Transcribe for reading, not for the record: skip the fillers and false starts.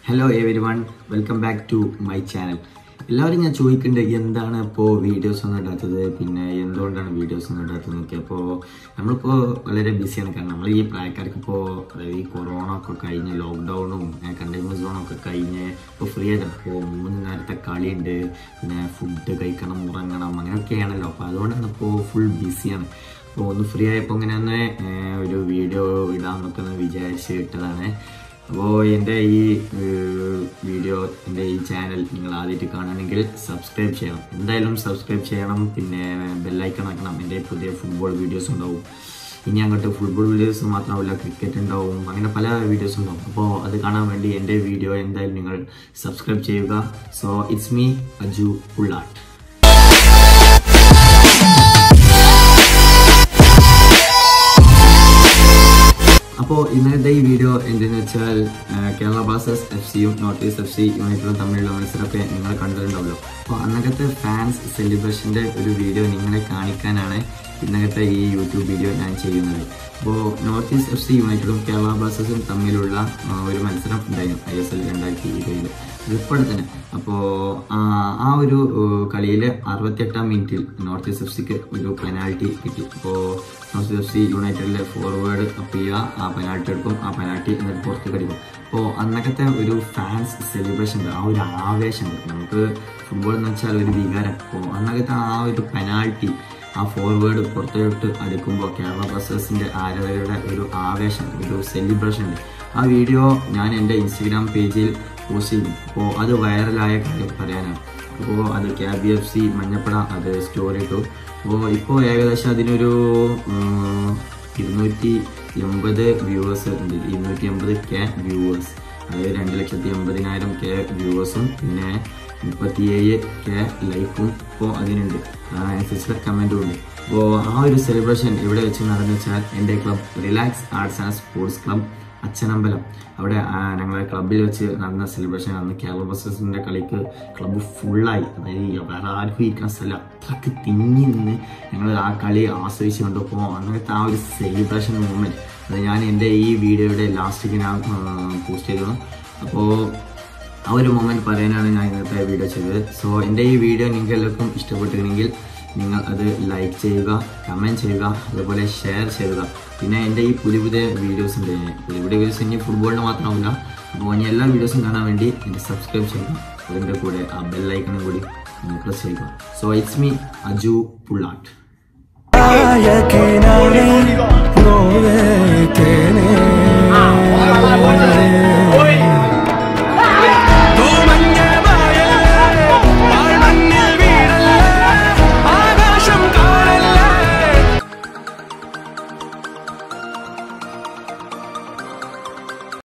Hello everyone, welcome back to my channel. എല്ലാവരും ഞാൻ ചോദിക്കേണ്ടത് എന്താണ് ഇപ്പോൾ വീഡിയോസ് ഒന്നും ഇടാത്തത്, പിന്നെ എന്തുകൊണ്ടാണ് വീഡിയോസ് ഒന്നും ഇടാത്തത് നോക്കി. അപ്പോൾ നമ്മളിപ്പോൾ വളരെ ബിസിയാണ്. കാരണം നമ്മൾ ഈ പ്രായക്കാർക്ക് ഇപ്പോൾ അതായത് ഈ കൊറോണ ഒക്കെ കഴിഞ്ഞ് ലോക്ക്ഡൗണും കണ്ടെയ്ൻമെൻറ് സോണൊക്കെ കഴിഞ്ഞ് ഇപ്പോൾ ഫ്രീ ആയിട്ട് ഇപ്പോൾ 3 നേരത്തെ കളിയുണ്ട്, പിന്നെ ഫുഡ് കഴിക്കണം, ഉറങ്ങണം, അങ്ങനെയൊക്കെയാണല്ലോ. അപ്പോൾ അതുകൊണ്ടാണ് ഇപ്പോൾ ഫുൾ ബിസിയാണ്. അപ്പോൾ ഒന്ന് ഫ്രീ ആയപ്പോൾ ഇങ്ങനെ ഒന്ന് ഒരു വീഡിയോ ഇടാമെന്നൊക്കെ ഒന്ന് വിചാരിച്ച് ഇട്ടതാണ്. അപ്പോൾ എൻ്റെ ഈ വീഡിയോ, എൻ്റെ ഈ ചാനൽ നിങ്ങൾ ആദ്യമായിട്ട് കാണുകയാണെങ്കിൽ സബ്സ്ക്രൈബ് ചെയ്യണം, എന്തായാലും സബ്സ്ക്രൈബ് ചെയ്യണം. പിന്നെ ബെല്ലൈക്കൺ ആക്കണം. എൻ്റെ പുതിയ ഫുട്ബോൾ വീഡിയോസ് ഉണ്ടാവും. ഇനി അങ്ങോട്ട് ഫുട്ബോൾ വീഡിയോസ് മാത്രമല്ല, ക്രിക്കറ്റ് ഉണ്ടാവും, അങ്ങനെ പല വീഡിയോസ് ഉണ്ടാവും. അപ്പോൾ അത് കാണാൻ വേണ്ടി എൻ്റെ വീഡിയോ എന്തായാലും നിങ്ങൾ സബ്സ്ക്രൈബ് ചെയ്യുക. So it's me Aju Pullat. അപ്പോൾ ഇന്നത്തെ ഈ വീഡിയോ എന്തെന്ന് വെച്ചാൽ കേരള ബ്ലാസ്റ്റേഴ്സ് FC-യും നോർത്ത് ഈസ്റ്റ് FC യുണൈറ്റഡും തമ്മിലുള്ള മത്സരമൊക്കെ നിങ്ങൾ കണ്ടിട്ടുണ്ടാവുമല്ലോ. അപ്പോൾ അന്നത്തെ ഫാൻസ് സെലിബ്രേഷൻ്റെ ഒരു വീഡിയോ നിങ്ങളെ കാണിക്കാനാണ് ഇന്നത്തെ ഈ യൂട്യൂബ് വീഡിയോ ഞാൻ ചെയ്യുന്നത്. അപ്പോൾ നോർത്ത് ഈസ്റ്റ് FC യുണൈറ്റഡും കേരള ബ്ലാസ്റ്റേഴ്സും തമ്മിലുള്ള ഒരു മത്സരം ഉണ്ടായിരുന്നു ISL 2020 ഇപ്പോൾ തന്നെ. അപ്പോൾ ആ ഒരു കളിയിൽ 68-ാം മിനിറ്റിൽ നോർത്ത് ഈസ്റ്റ് FCക്ക് ഒരു പെനാൽറ്റി കിട്ടി. അപ്പോൾ നോർത്ത് ഈസ്റ്റ് FC യുണൈറ്റഡിലെ ഫോർവേഡ് അപ്പിയ ആ പെനാൽറ്റി എടുക്കും, ആ പെനാൽറ്റി എന്നിട്ട് പുറത്ത് കടിക്കും. അപ്പോൾ അന്നത്തെ ഒരു ഫാൻസ് സെലിബ്രേഷൻ ഉണ്ട്, ആ ഒരു ആവേശമുണ്ട്. നമുക്ക് ഫുട്ബോൾ എന്ന് വെച്ചാൽ ഒരു വികാരം. അപ്പോൾ അന്നത്തെ ആ ഒരു പെനാൽറ്റി, ആ ഫോർവേഡ് പുറത്തോട്ട് അടുക്കുമ്പോൾ കേരള ബ്ലാസ്റ്റേഴ്സിൻ്റെ ആരാധകരുടെ ഒരു ആവേശം, ഒരു സെലിബ്രേഷൻ ഉണ്ട്. ആ വീഡിയോ ഞാൻ എൻ്റെ ഇൻസ്റ്റഗ്രാം പേജിൽ പോസ്റ്റ് ചെയ്യും. അപ്പോൾ അത് വൈറലായ കാര്യം പറയാനാണ്. അപ്പോൾ അത് KBFC മഞ്ഞപ്പട അത് സ്റ്റോറി ഇട്ടു. അപ്പോൾ ഇപ്പോൾ ഏകദേശം അതിനൊരു 280 വ്യൂവേഴ്സ് ഉണ്ട്, 280K വ്യൂവേഴ്സ്, അതായത് 2,80,000 വ്യൂവേഴ്സും പിന്നെ 37K ലൈക്കും ഇപ്പോൾ അതിനുണ്ട്, അനുസരിച്ചുള്ള കമൻറ്റും ഉണ്ട്. അപ്പോൾ ആ ഒരു സെലിബ്രേഷൻ ഇവിടെ വെച്ച് നടന്നു വെച്ചാൽ എൻ്റെ club relax arts and sports club Achanambalam, അവിടെ ഞങ്ങളുടെ ക്ലബ്ബിൽ വെച്ച് നടന്ന സെലിബ്രേഷൻ ആണ്. കേരള ബ്ലാസ്റ്റേഴ്സിൻ്റെ കളിക്ക് ക്ലബ്ബ് ഫുള്ളായി, അതായത് വേറെ ആർക്കും ഇരിക്കുന്ന സ്ഥലം അത്രയ്ക്ക് തിങ്ങി നിന്ന് ഞങ്ങൾ ആ കളി ആസ്വദിച്ച് കണ്ടപ്പോൾ അങ്ങനത്തെ ആ ഒരു സെലിബ്രേഷൻ മൂമെൻറ്റ് അത് ഞാൻ എൻ്റെ ഈ വീഡിയോയുടെ ലാസ്റ്റിക്ക് ഞാൻ പോസ്റ്റ് ചെയ്തിരുന്നു. അപ്പോൾ ആ ഒരു മൊമെൻറ്റ് പറയാനാണ് ഞാൻ ഇന്നത്തെ വീഡിയോ ചെയ്തത്. സോ എൻ്റെ ഈ വീഡിയോ നിങ്ങൾക്ക് എല്ലാവർക്കും ഇഷ്ടപ്പെട്ടിരുന്നെങ്കിൽ നിങ്ങൾ അത് ലൈക്ക് ചെയ്യുക, കമൻറ്റ് ചെയ്യുക, അതുപോലെ ഷെയർ ചെയ്യുക. പിന്നെ എൻ്റെ ഈ പുതിയ വീഡിയോസ് ഉണ്ട്, പുതിയ വീഡിയോസ് ഇനി ഫുട്ബോളിന് മാത്രമല്ല. അപ്പോൾ ഇനി എല്ലാ വീഡിയോസും കാണാൻ വേണ്ടി എനിക്ക് സബ്സ്ക്രൈബ് ചെയ്യുക, അതിൻ്റെ കൂടെ ആ ബെല്ലൈക്കണും കൂടി പ്രസ് ചെയ്യുക. So it's me Aju Pullatt.